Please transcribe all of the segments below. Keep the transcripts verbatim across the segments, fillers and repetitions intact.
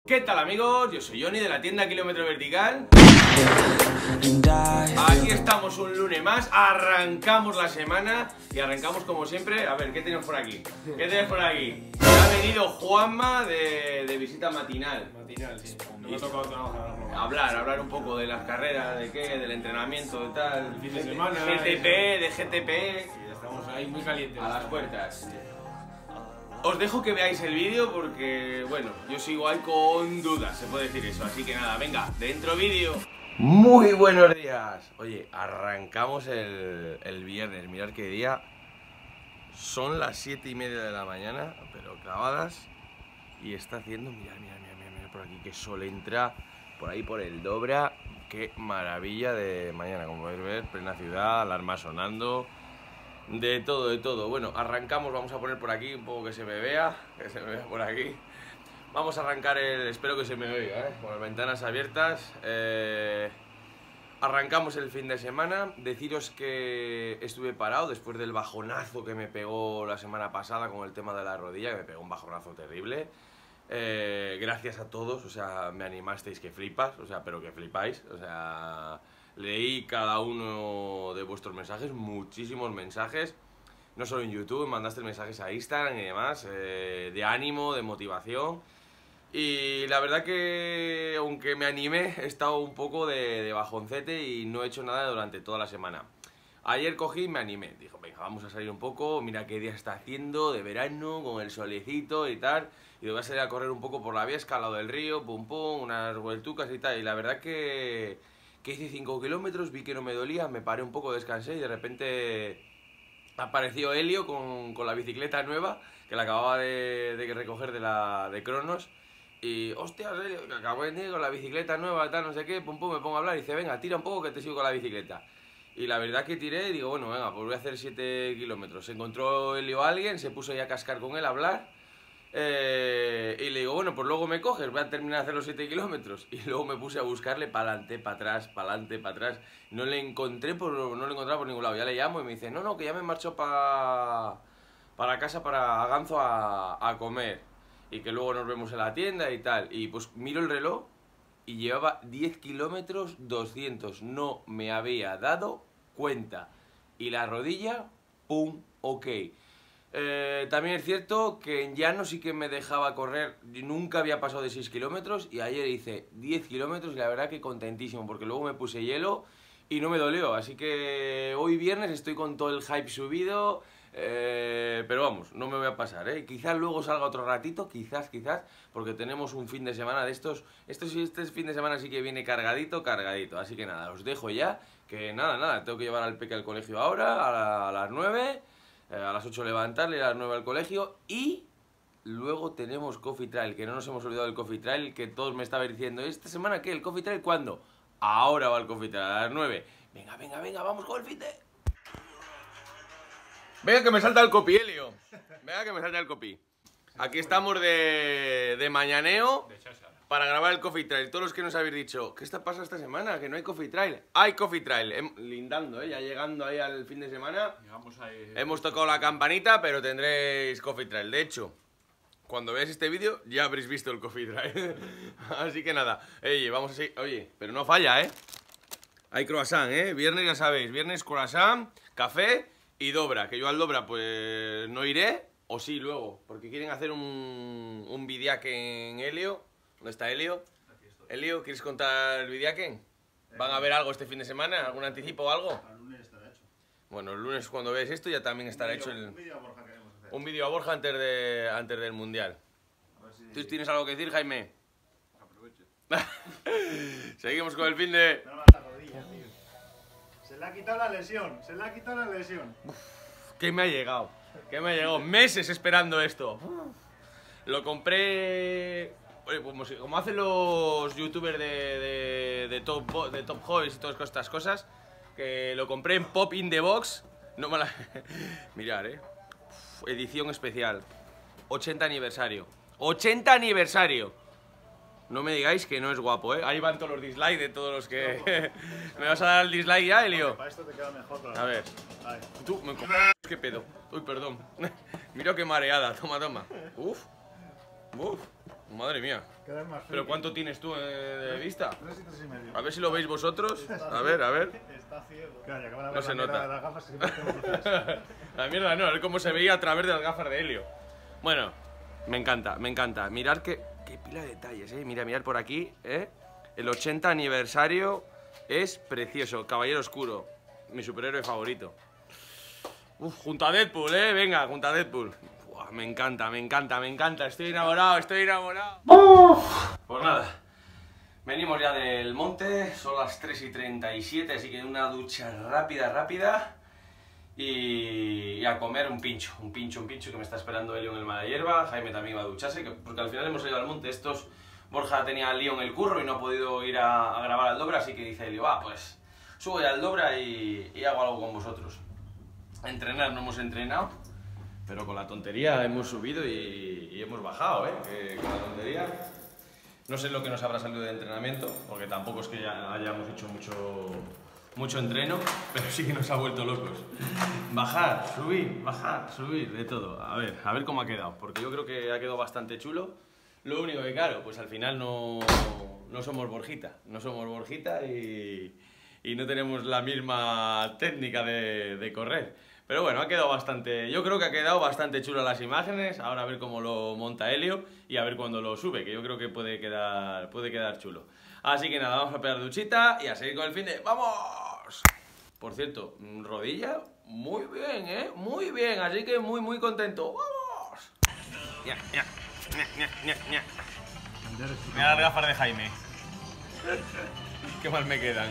¿Qué tal, amigos? Yo soy Johnny de la tienda Kilómetro Vertical. Aquí estamos un lunes más, arrancamos la semana y arrancamos como siempre. A ver, ¿qué tenemos por aquí? ¿Qué tenemos por aquí? Ha venido Juanma de, de visita matinal. Matinal, sí. No me ha tocado trabajar. Hablar, hablar un poco de las carreras, de qué, del entrenamiento, de tal. El fin de semana. G T P, de G T P. Sí, estamos ahí muy calientes. A las puertas. Os dejo que veáis el vídeo porque, bueno, yo sigo ahí con dudas, se puede decir eso. Así que nada, venga, dentro vídeo. Muy buenos días. Oye, arrancamos el, el viernes, mirad qué día. Son las siete y media de la mañana, pero clavadas. Y está haciendo, mirad, mirad, mirad, mirad, mirad por aquí, que sol entra por ahí por el Dobra. Qué maravilla de mañana, como podéis ver, plena ciudad, alarma sonando. De todo, de todo. Bueno, arrancamos, vamos a poner por aquí un poco que se me vea, que se me vea por aquí. Vamos a arrancar el... espero que se me oiga, ¿eh? Con las ventanas abiertas. Eh, arrancamos el fin de semana. Deciros que estuve parado después del bajonazo que me pegó la semana pasada con el tema de la rodilla, que me pegó un bajonazo terrible. Eh, gracias a todos, o sea, me animasteis que flipas, o sea, pero que flipáis, o sea... Leí cada uno de vuestros mensajes, muchísimos mensajes, no solo en YouTube, mandaste mensajes a Instagram y demás, eh, de ánimo, de motivación. Y la verdad que, aunque me animé, he estado un poco de, de bajoncete y no he hecho nada durante toda la semana. Ayer cogí y me animé, dijo, venga, vamos a salir un poco, mira qué día está haciendo, de verano, con el solecito y tal. Y voy a salir a correr un poco por la Viesca, al lado del río, pum pum, unas vueltucas y tal. Y la verdad que... que hice cinco kilómetros, vi que no me dolía, me paré un poco, descansé y de repente apareció Helio con, con la bicicleta nueva que la acababa de, de recoger de la de Cronos. Y hostias, Helio, que acabo de venir con la bicicleta nueva, tal, no sé qué, pum pum, me pongo a hablar y dice, venga, tira un poco que te sigo con la bicicleta. Y la verdad que tiré y digo, bueno, venga, pues voy a hacer siete kilómetros. Se encontró Helio a alguien, se puso ya a cascar con él, a hablar. Eh, y le digo, bueno, pues luego me coges, voy a terminar de hacer los siete kilómetros. Y luego me puse a buscarle para adelante, para atrás, para adelante, para atrás. No le encontré por, no le encontraba por ningún lado. Ya le llamo y me dice, no, no, que ya me marchó para para casa, para Ganzo a, a comer. Y que luego nos vemos en la tienda y tal. Y pues miro el reloj y llevaba diez kilómetros doscientos. No me había dado cuenta. Y la rodilla, pum, ok. Eh, también es cierto que en llano sí que me dejaba correr, nunca había pasado de seis kilómetros y ayer hice diez kilómetros y la verdad que contentísimo porque luego me puse hielo y no me dolió, así que hoy viernes estoy con todo el hype subido, eh, pero vamos, no me voy a pasar, ¿eh? Quizás luego salga otro ratito, quizás, quizás, porque tenemos un fin de semana de estos, estos este fin de semana sí que viene cargadito, cargadito, así que nada, os dejo ya, que nada, nada, tengo que llevar al peque al colegio ahora, a, la, a las nueve... a las ocho levantarle, a las nueve al colegio y luego tenemos Coffee Trail, que no nos hemos olvidado del Coffee Trail, que todos me estaban diciendo, ¿esta semana qué? ¿El Coffee Trail cuándo? Ahora va el Coffee Trail, a las nueve. Venga, venga, venga, vamos con el fin de... Venga que me salta el copy, Helio. Venga que me salta el copy. Aquí estamos de, de mañaneo para grabar el Coffee Trail. Todos los que nos habéis dicho, ¿qué está pasando esta semana? Que no hay Coffee Trail. Hay Coffee Trail. Hem, lindando, ¿eh? Ya llegando ahí al fin de semana. Ahí, hemos tocado la campanita, pero tendréis Coffee Trail. De hecho, cuando veáis este vídeo, ya habréis visto el Coffee Trail. Así que nada. Oye, vamos a seguir. Oye, pero no falla, ¿eh? Hay croissant, ¿eh? Viernes, ya sabéis. Viernes, croissant, café y dobra. Que yo al dobra, pues no iré. O sí, luego. Porque quieren hacer un, un vidiaque en Helio. ¿Dónde está Helio? Helio, ¿quieres contar el vidiaque? ¿Van a ver algo este fin de semana? ¿Algún anticipo o algo? El lunes estará hecho. Bueno, el lunes cuando veáis esto ya también estará video, hecho el... Un vídeo a Borja queremos hacer. Un vídeo a Borja antes, de, antes del Mundial. A ver si... ¿Tú tienes algo que decir, Jaime? Aproveche. Seguimos con el fin de... No las rodillas, tío. Se le ha quitado la lesión, se le ha quitado la lesión. ¿Qué me ha llegado? ¿Qué me ha llegado? Meses esperando esto. Lo compré... Oye, como, como hacen los youtubers de, de, de, top, de Top Hobbies y todas estas cosas, que lo compré en Pop in the Box. No me la... Mirad, eh. Uf, edición especial. ochenta aniversario. ¡ochenta aniversario! No me digáis que no es guapo, eh. Ahí van todos los dislikes de todos los que... ¿Me vas a dar el dislike ya, Helio? Para esto te queda mejor. Para A ver. Ahí. Tú, me... ¿Qué pedo? Uy, perdón. Mira qué mareada. Toma, toma. Uf. Uf. Madre mía. Queda más ¿Pero friki. cuánto tienes tú eh, de vista? Tres y tres y medio. A ver si lo veis vosotros. A ver, a ver. Está ciego. Claro, ya acaba de No ver se la mierda nota. de las gafas que siempre tengo cruzadas. La mierda no, a ver cómo se veía a través de las gafas de helio. Bueno, me encanta, me encanta. Mirad qué, qué pila de detalles, eh. Mira, mirad por aquí, eh. El ochenta aniversario es precioso. Caballero Oscuro, mi superhéroe favorito. Uf, junto a Deadpool, eh. Venga, junto a Deadpool. Buah, me encanta, me encanta, me encanta. Estoy enamorado, estoy enamorado. Pues nada. Venimos ya del monte, son las tres y treinta y siete, así que una ducha rápida, rápida. Y, y a comer un pincho, un pincho, un pincho que me está esperando Helio en el Mala Hierba. Jaime también va a ducharse, que, porque al final hemos ido al monte. Estos, Borja tenía lío en el curro y no ha podido ir a, a grabar al Dobra, así que dice Helio, va, pues subo ya al Dobra y, y hago algo con vosotros. Entrenar no hemos entrenado, pero con la tontería hemos subido y, y hemos bajado, ¿eh? Que con la tontería... No sé lo que nos habrá salido de entrenamiento, porque tampoco es que ya hayamos hecho mucho, mucho entreno, pero sí que nos ha vuelto locos. Bajar, subir, bajar, subir, de todo. A ver, a ver cómo ha quedado, porque yo creo que ha quedado bastante chulo. Lo único que, claro, pues al final no, no somos Borjita, no somos Borjita y, y no tenemos la misma técnica de, de correr. Pero bueno, ha quedado bastante, yo creo que ha quedado bastante chulo las imágenes. Ahora a ver cómo lo monta Helio y a ver cuándo lo sube, que yo creo que puede quedar, puede quedar chulo. Así que nada, vamos a pegar duchita y a seguir con el fin de... ¡Vamos! Por cierto, rodilla, muy bien, ¿eh? Muy bien, así que muy, muy contento. ¡Vamos! Ya, ya, ya, ya, ya. Mira las gafas de Jaime. Qué mal me quedan.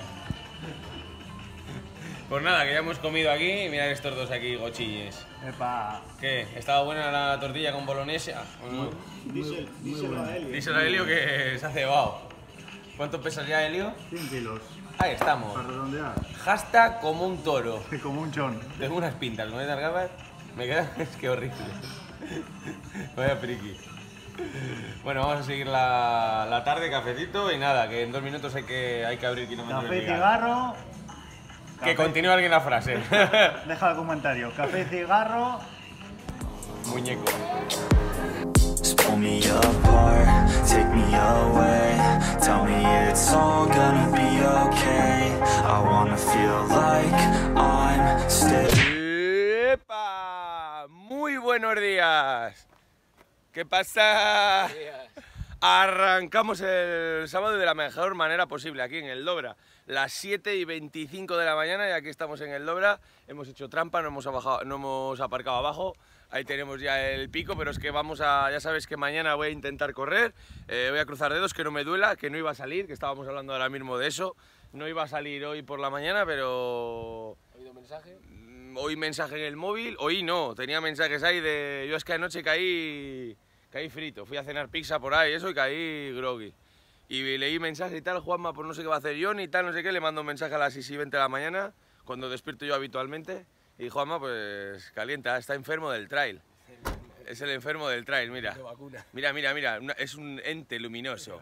Pues nada, que ya hemos comido aquí, mirad estos dos aquí gochilles. Epa. ¿Qué? ¿Estaba buena la tortilla con bolognesa? ¿O no? Dísel, díselo a Helio. Díselo a Helio que se ha cebado. ¿Cuánto pesas ya, Helio? cien kilos. Ahí estamos. Para redondear. Hashtag como un toro. Como un chon. Tengo unas pintas con estas gafas. Me quedan... Es que horrible. Vaya friki. Bueno, vamos a seguir la, la tarde, cafecito y nada, que en dos minutos hay que, hay que abrir kilómetros Café, de miga. cigarro. Que Café- continúe alguien la frase. Deja el comentario. Café, cigarro. Muñeco. Just pull me apart, take me away, tell me it's all gonna be okay. I wanna feel like I'm still. ¡Epa! Muy buenos días. ¿Qué pasa? Arrancamos el sábado de la mejor manera posible aquí en el Dobra. Las siete y veinticinco de la mañana y aquí estamos en el Dobra. Hemos hecho trampa, no hemos, bajado, no hemos aparcado abajo. Ahí tenemos ya el pico, pero es que vamos a... Ya sabes que mañana voy a intentar correr. Eh, voy a cruzar dedos, que no me duela, que no iba a salir, que estábamos hablando ahora mismo de eso. No iba a salir hoy por la mañana, pero... ¿Ha habido mensaje? Hoy mensaje en el móvil, hoy no, tenía mensajes ahí de... Yo es que anoche caí... Caí frito, fui a cenar pizza por ahí, eso, y caí groggy. Y leí mensajes y tal, Juanma, pues no sé qué va a hacer John y tal, no sé qué, le mando un mensaje a las seis y veinte de la mañana, cuando despierto yo habitualmente, y Juanma, pues calienta, está enfermo del trail. Es el enfermo del trail, mira. De vacuna. Mira, mira, mira, una- es un ente luminoso.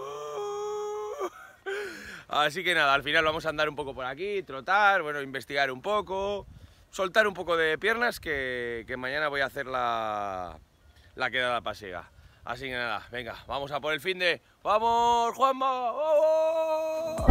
Así que nada, al final vamos a andar un poco por aquí, trotar, bueno, investigar un poco, soltar un poco de piernas, que, que mañana voy a hacer la, la quedada pasiega. Así que nada, venga, vamos a por el fin de... ¡Vamos, Juanma! ¡Vamos!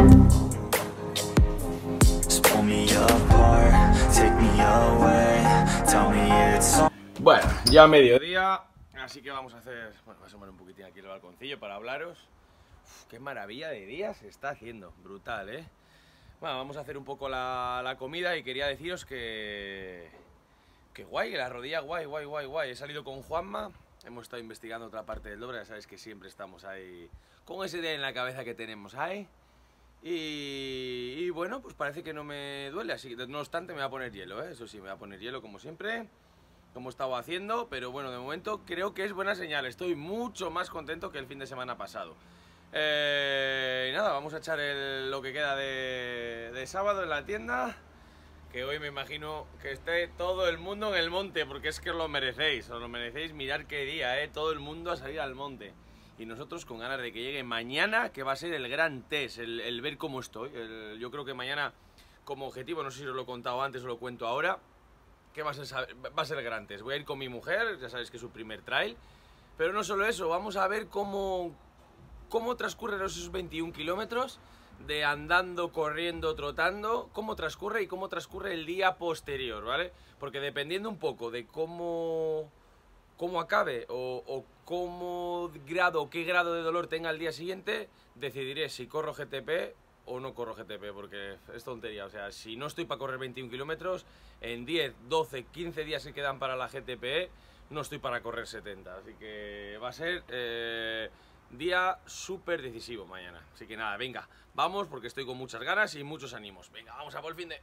Just pull me apart, take me away, tell me it's all. Bueno, ya mediodía, así que vamos a hacer... Bueno, voy a asomar un poquitín aquí el balconcillo para hablaros. Uf, qué maravilla de día se está haciendo, brutal, ¿eh? Bueno, vamos a hacer un poco la, la comida y quería deciros que... Que guay, que la rodilla guay, guay, guay, guay. He salido con Juanma, hemos estado investigando otra parte del Dobra, ya sabes que siempre estamos ahí con esa idea en la cabeza que tenemos ahí. Y, y bueno, pues parece que no me duele, así que no obstante me va a poner hielo, ¿eh? Eso sí, me va a poner hielo como siempre, como he estado haciendo, pero bueno, de momento creo que es buena señal, estoy mucho más contento que el fin de semana pasado. Eh, y nada, vamos a echar el- lo que queda de, de sábado en la tienda, que hoy me imagino que esté todo el mundo en el monte, porque es que os lo merecéis, os lo merecéis, mirar qué día, ¿eh? Todo el mundo a salir al monte. Y nosotros con ganas de que llegue mañana, que va a ser el gran test, el, el ver cómo estoy. El- yo creo que mañana, como objetivo, no sé si os lo he contado antes o lo cuento ahora, que va a ser, va a ser el gran test. Voy a ir con mi mujer, ya sabéis que es su primer trail. Pero no solo eso, vamos a ver cómo, cómo transcurren esos veintiún kilómetros de andando, corriendo, trotando, cómo transcurre y cómo transcurre el día posterior, ¿vale? Porque dependiendo un poco de cómo, cómo acabe o, o cómo grado, qué grado de dolor tenga el día siguiente, decidiré si corro G T P o no corro G T P, porque es tontería. O sea, si no estoy para correr veintiún kilómetros, en diez, doce, quince días que quedan para la G T P, no estoy para correr setenta. Así que va a ser eh, día súper decisivo mañana. Así que nada, venga, vamos, porque estoy con muchas ganas y muchos ánimos. Venga, vamos a por el fin de...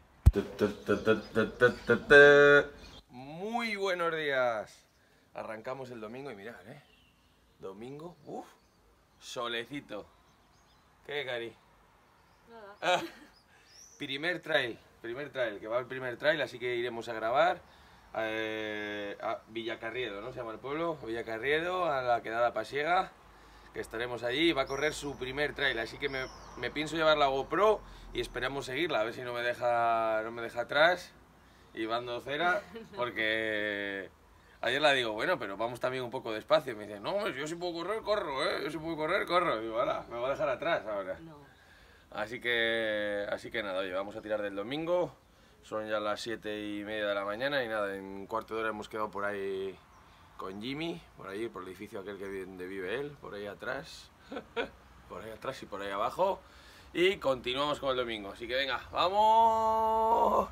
Muy buenos días. Arrancamos el domingo y mirad, ¿eh? Domingo, uff, solecito. ¿Qué, Cari? Nada. Ah, primer trail, primer trail, que va el primer trail, así que iremos a grabar eh, a Villacarriedo, ¿no? Se llama el pueblo, Villacarriedo, a la quedada pasiega, que estaremos allí y va a correr su primer trail, así que me, me pienso llevar la GoPro y esperamos seguirla, a ver si no me deja, no me deja atrás y bando cera, porque ayer la digo, bueno, pero vamos también un poco despacio, y me dice, no, yo si puedo correr, corro, ¿eh? Yo si puedo correr, corro, y digo, ahora, me va a dejar atrás ahora. No. Así que, así que nada, oye, vamos a tirar del domingo, son ya las siete y media de la mañana y nada, en un cuarto de hora hemos quedado por ahí con Jimmy, por ahí, por el edificio aquel que donde vive él, por ahí atrás, por ahí atrás y por ahí abajo, y continuamos con el domingo, así que venga, ¡vamos!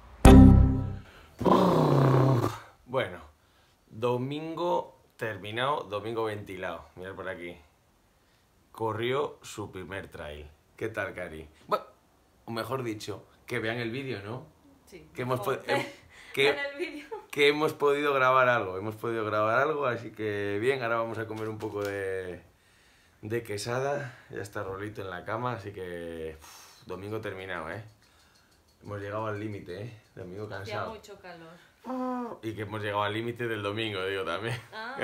Bueno, domingo terminado, domingo ventilado, mirad por aquí, corrió su primer trail. ¿Qué tal, Cari? Bueno, o mejor dicho, que vean el vídeo, ¿no? Sí. Que hemos, Mejor. hem- que, En el vídeo. que hemos podido grabar algo, hemos podido grabar algo, así que bien, ahora vamos a comer un poco de, de quesada, ya está Rolito en la cama, así que uf, domingo terminado, ¿eh? Hemos llegado al límite, ¿eh? Domingo Hacía cansado. mucho calor. Y que hemos llegado al límite del domingo, digo también. Ah,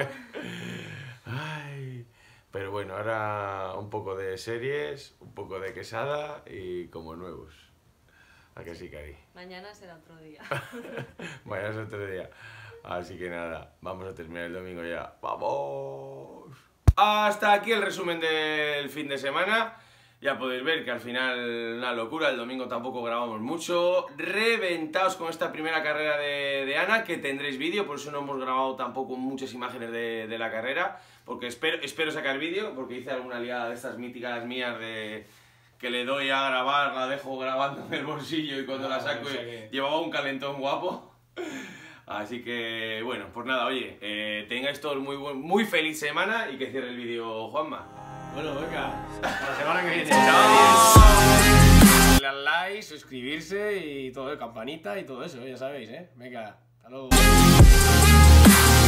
Ay, pero bueno, ahora un poco de series, un poco de quesada y como nuevos. ¿A que sí, Cari? mañana será otro día. Mañana es otro día. Así que nada, vamos a terminar el domingo ya. ¡Vamos! Hasta aquí el resumen del fin de semana. Ya podéis ver que al final una locura, el domingo tampoco grabamos mucho. Reventaos con esta primera carrera de, de Ana, que tendréis vídeo, por eso no hemos grabado tampoco muchas imágenes de, de la carrera, porque espero, espero sacar vídeo, porque hice alguna liada de estas míticas mías de que le doy a grabar, la dejo grabando en el bolsillo y cuando No, la saco o sea que- llevaba un calentón guapo. Así que, bueno, pues nada, oye, eh, tengáis todos muy, buen, muy feliz semana y que cierre el vídeo Juanma. Bueno, venga, hasta la semana que viene. Darle al like, suscribirse y todo, campanita y todo eso, ya sabéis, ¿eh? Venga, hasta luego.